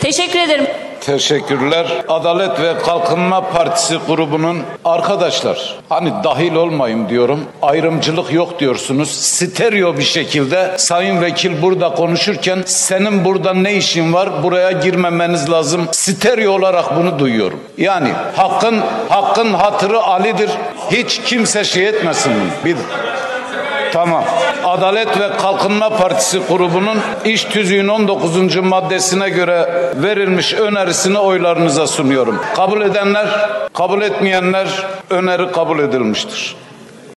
Teşekkür ederim. Teşekkürler. Adalet ve Kalkınma Partisi grubunun arkadaşlar, hani dahil olmayayım diyorum, ayrımcılık yok diyorsunuz. Stereo bir şekilde sayın vekil burada konuşurken senin burada ne işin var, buraya girmemeniz lazım. Stereo olarak bunu duyuyorum. Yani hakkın hatırı Ali'dir. Hiç kimse şey etmesin bunu. Tamam. Adalet ve Kalkınma Partisi grubunun iş tüzüğün 19. maddesine göre verilmiş önerisini oylarınıza sunuyorum. Kabul edenler, kabul etmeyenler öneri kabul edilmiştir.